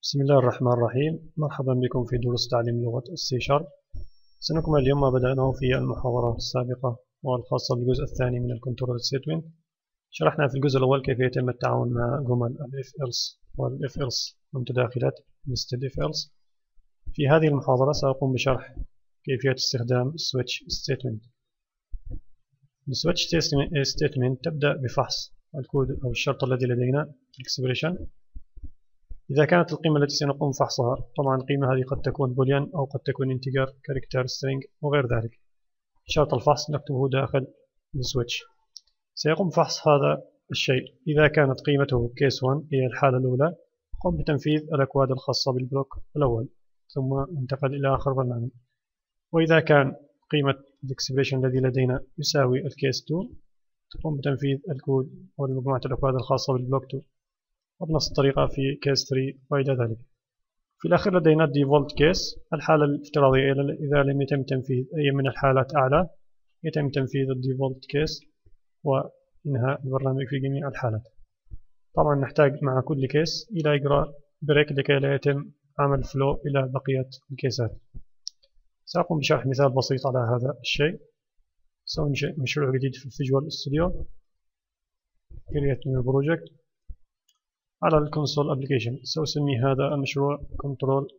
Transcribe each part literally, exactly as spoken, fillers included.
بسم الله الرحمن الرحيم. مرحبا بكم في دروس تعليم لغة السي شارب. سنكمل اليوم ما بدأناه في المحاضرة السابقة والخاصة بالجزء الثاني من الكنترول ستيتمنت. شرحنا في الجزء الأول كيف يتم التعامل مع جمل ال if else وال if else ومتداخلات instead if else. في هذه المحاضرة سأقوم بشرح كيفية استخدام switch statement. السويتش statement تبدأ بفحص الكود أو الشرط الذي لدينا expression. إذا كانت القيمة التي سنقوم فحصها، طبعا القيمة هذه قد تكون بوليان أو قد تكون integer character string وغير ذلك، شرط الفحص نكتبه داخل السويتش. سيقوم فحص هذا الشيء. إذا كانت قيمته case واحد هي الحالة الأولى، قم بتنفيذ الأكواد الخاصة بالبلوك الأول ثم انتقل إلى آخر برنامج. وإذا كان قيمة الإكسبريشن الذي لدينا يساوي الكيس اثنين، تقوم بتنفيذ الكود ومجموعة الأكواد الخاصة بالبلوك اثنين، وبنفس الطريقة في كيس ثلاثة وإلى ذلك. في الأخير لدينا default case، الحالة الافتراضية إذا لم يتم تنفيذ أي من الحالات أعلى يتم تنفيذ default case وإنهاء البرنامج في جميع الحالات. طبعا نحتاج مع كل كيس إلى إجراء بريك لكي لا يتم عمل فلو إلى بقية الكيسات. سأقوم بشرح مثال بسيط على هذا الشيء. سأنشئ مشروع جديد في الفيجوال ستوديو create new project على الكونسول ابلكيشن. سأسمي هذا المشروع كنترول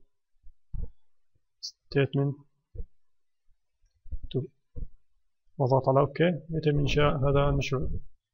ستيتمنت تو، وضغط على اوكي. يتم انشاء هذا المشروع.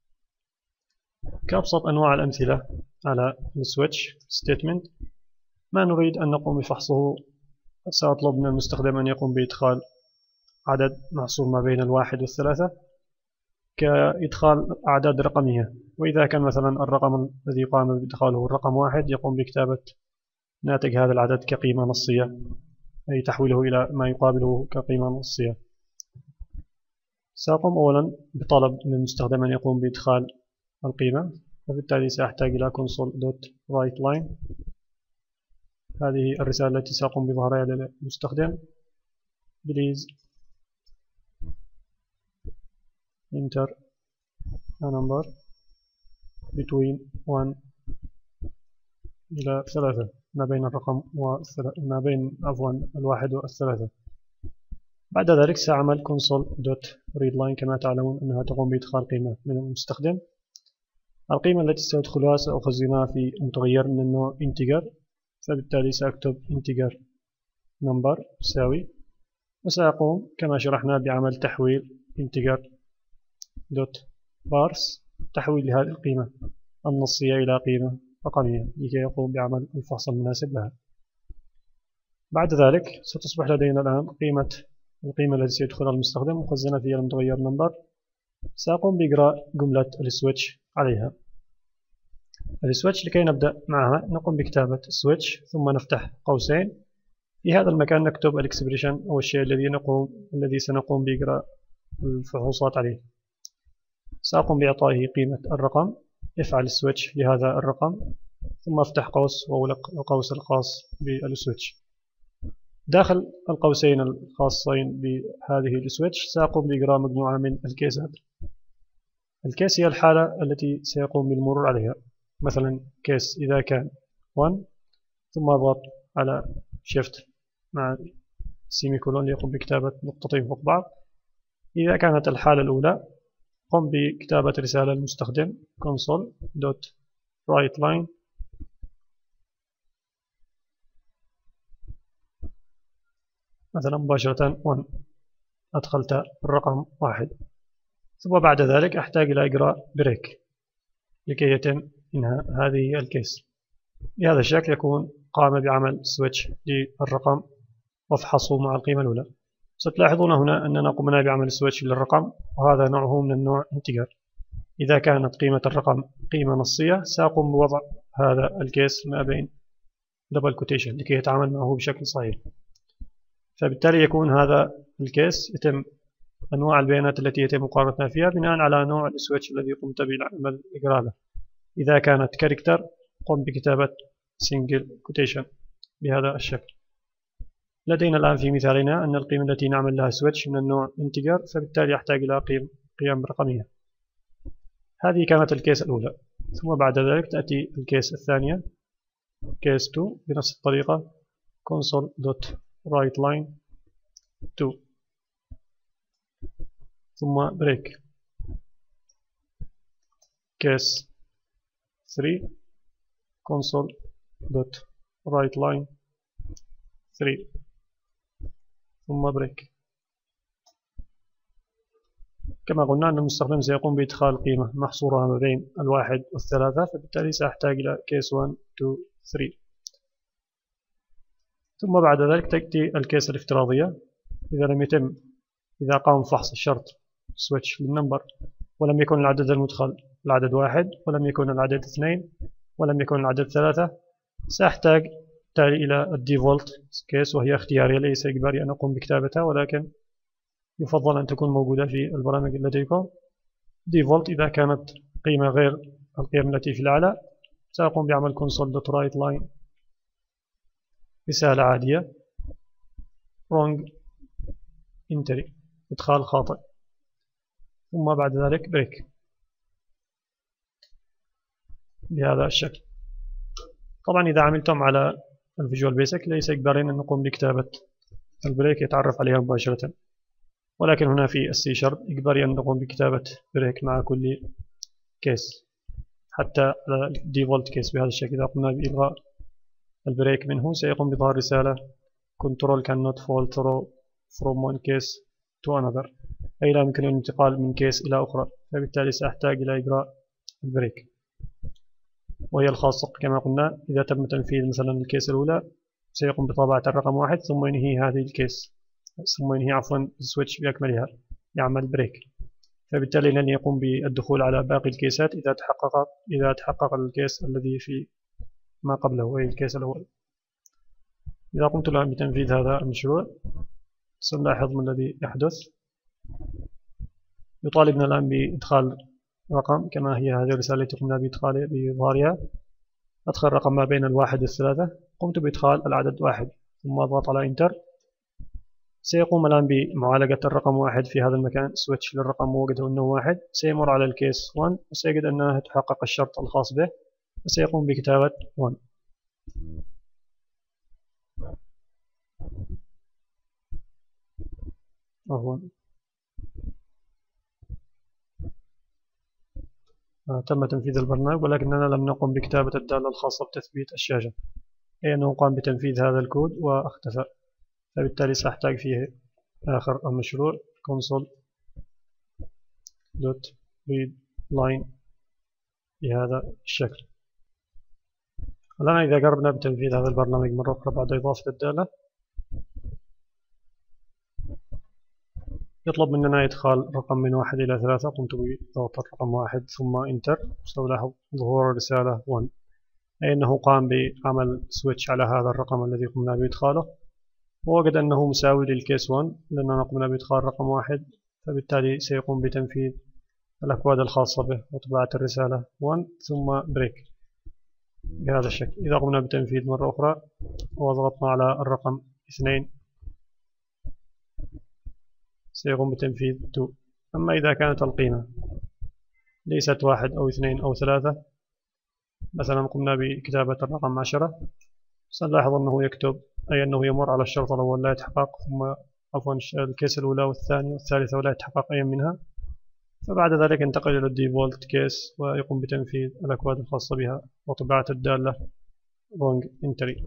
كأبسط انواع الامثله على السويتش ستيتمنت، ما نريد ان نقوم بفحصه سأطلب من المستخدم ان يقوم بادخال عدد محصور ما بين الواحد والثلاثه كإدخال أعداد رقمية. وإذا كان مثلا الرقم الذي قام بإدخاله الرقم واحد، يقوم بكتابة ناتج هذا العدد كقيمة نصية، أي تحويله إلى ما يقابله كقيمة نصية. سأقوم أولا بطلب من المستخدم أن يقوم بإدخال القيمة، وبالتالي سأحتاج إلى console.writeLine. هذه الرسالة التي سأقوم بظهرها للمستخدم. Please enter a number between one إلى ثلاثة، ما بين الرقم والثلاثة، ما بين عفوا الواحد والثلاثة. بعد ذلك سأعمل console.readline. كما تعلمون أنها تقوم بإدخال قيمة من المستخدم. القيمة التي سأدخلها سأخزنها في متغير من النوع integer، فبالتالي سأكتب integer number يساوي، وسأقوم كما شرحنا بعمل تحويل integer دوت بارس، تحويل هذه القيمة النصية إلى قيمة رقمية لكي يقوم بعمل الفحص المناسب لها. بعد ذلك ستصبح لدينا الآن قيمة القيمة التي سيدخلها المستخدم مخزنة في المتغير number. سأقوم بإجراء جملة السويتش عليها. السويتش لكي نبدأ معها نقوم بكتابة سويتش ثم نفتح قوسين. في هذا المكان نكتب الإكسبريشن أو الشيء الذي نقوم الذي سنقوم بإجراء الفحوصات عليه. سأقوم بإعطائه قيمة الرقم. افعل السويتش لهذا الرقم ثم افتح قوس وأغلق القوس الخاص بالسويتش. داخل القوسين الخاصين بهذه السويتش سأقوم بإجراء مجموعة من الكيسات. الكيس هي الحالة التي سيقوم بالمرور عليها. مثلا كيس إذا كان واحد ثم أضغط على شيفت مع سيمي كولون ليقوم بكتابة نقطتين فوق بعض. إذا كانت الحالة الأولى، قم بكتابة رسالة للمستخدم console.writeLine مثلا مباشرة واحد، أدخلت الرقم واحد. ثم بعد ذلك أحتاج إلى إجراء بريك لكي يتم إنهاء هذه الكيس. بهذا الشكل يكون قام بعمل سويتش للرقم وفحصه مع القيمة الأولى. ستلاحظون هنا أننا قمنا بعمل سويتش للرقم، وهذا نوعه من النوع integer. إذا كانت قيمة الرقم قيمة نصية، سأقوم بوضع هذا الكيس ما بين double quotation لكي يتعامل معه بشكل صحيح. فبالتالي يكون هذا الكيس يتم أنواع البيانات التي يتم مقارنتها فيها بناء على نوع السويتش الذي قمت بعمل إجراء له. إذا كانت character، قم بكتابة single quotation بهذا الشكل. لدينا الآن في مثالنا أن القيمة التي نعمل لها سويتش من النوع integer، فبالتالي يحتاج إلى قيم رقمية. هذه كانت الكيس الأولى. ثم بعد ذلك تأتي الكيس الثانية case تو بنفس الطريقة console.writeLine تو ثم break case ثري console.writeLine ثري ثم break. كما قلنا أن المستخدم سيقوم بإدخال قيمة محصورة ما بين الواحد والثلاثة، فبالتالي سأحتاج إلى case واحد اثنين ثلاثة. ثم بعد ذلك تأتي الكيس الافتراضية. إذا لم يتم إذا قام فحص الشرط switch للنمبر ولم يكن العدد المدخل العدد واحد ولم يكن العدد اثنين ولم يكن العدد ثلاثة، سأحتاج بالتالي إلى الديفولت كيس، وهي اختيارية ليس إجباري أن أقوم بكتابتها، ولكن يفضل أن تكون موجودة في البرامج لديكم. ديفولت إذا كانت قيمة غير القيم التي في الأعلى سأقوم بعمل console.writeLine رسالة عادية wrong entry إدخال خاطئ، ثم بعد ذلك break بهذا الشكل. طبعا إذا عملتم على الفيجوال بيسك ليس إجباري أن نقوم بكتابة البريك يتعرف عليها مباشرة، ولكن هنا في السي شارب إجباري أن نقوم بكتابة بريك مع كل كيس حتى الديفولت كيس بهذا الشكل. إذا قمنا بإلغاء البريك منه سيقوم بظهر رسالة control cannot fall through from one case to another، أي لا يمكن الانتقال من كيس إلى أخرى، فبالتالي سأحتاج إلى إجراء البريك، وهي الخاصة كما قلنا إذا تم تنفيذ مثلا الكيس الأولى سيقوم بطابعة الرقم واحد ثم ينهي هذه الكيس ثم ينهي عفوا السويتش بأكملها يعمل بريك، فبالتالي لن يقوم بالدخول على باقي الكيسات إذا تحقق إذا تحقق الكيس الذي في ما قبله وهي الكيس الأول. إذا قمت الآن بتنفيذ هذا المشروع سنلاحظ ما الذي يحدث. يطالبنا الآن بإدخال رقم كما هي هذه الرسالة التي قمنا بإدخالها بإظهارها. أدخل رقم ما بين الواحد والثلاثة، قمت بإدخال العدد واحد ثم أضغط على إنتر. سيقوم الآن بمعالجة الرقم واحد في هذا المكان، سويتش للرقم ووجده أنه واحد، سيمر على الكيس واحد وسيجد أنها تحقق الشرط الخاص به وسيقوم بكتابة واحد. عفوا آه تم تنفيذ البرنامج ولكننا لم نقم بكتابة الدالة الخاصة بتثبيت الشاشة، أي أنه قام بتنفيذ هذا الكود واختفى، فبالتالي سأحتاج فيه آخر المشروع console.readLine بهذا الشكل. الآن إذا قربنا بتنفيذ هذا البرنامج مرة أخرى بعد إضافة الدالة يطلب مننا إدخال رقم من واحد إلى ثلاثة، قمت بضغط الرقم واحد ثم إنتر، سألاحظ ظهور الرسالة واحد، أي أنه قام بعمل سويتش على هذا الرقم الذي قمنا بإدخاله ووجد أنه مساوي للكيس واحد لأننا قمنا بإدخال رقم واحد، فبالتالي سيقوم بتنفيذ الأكواد الخاصة به وطباعة الرسالة واحد ثم بريك بهذا الشكل. إذا قمنا بتنفيذ مرة أخرى وضغطنا على الرقم اثنين سيقوم بتنفيذ اثنين. أما إذا كانت القيمة ليست واحد أو اثنين أو ثلاثة، مثلا قمنا بكتابة الرقم عشرة، سنلاحظ أنه يكتب أي أنه يمر على الشرط الأول لا يتحقق، ثم عفوا الكيس الأولى والثانية والثالثة ولا يتحقق أي منها، فبعد ذلك ينتقل إلى الديفولت كيس ويقوم بتنفيذ الأكواد الخاصة بها وطباعة الدالة wrong entry.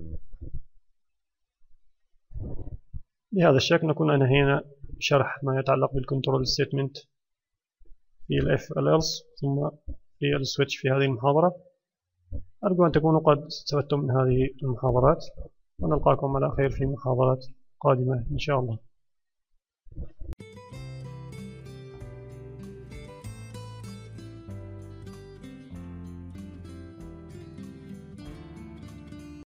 بهذا الشكل نكون أنهينا شرح ما يتعلق بالكنترول ستيتمنت في ال if else ثم في السويتش في هذه المحاضرة. أرجو أن تكونوا قد استفدتم من هذه المحاضرات، ونلقاكم على خير في محاضرات قادمة إن شاء الله.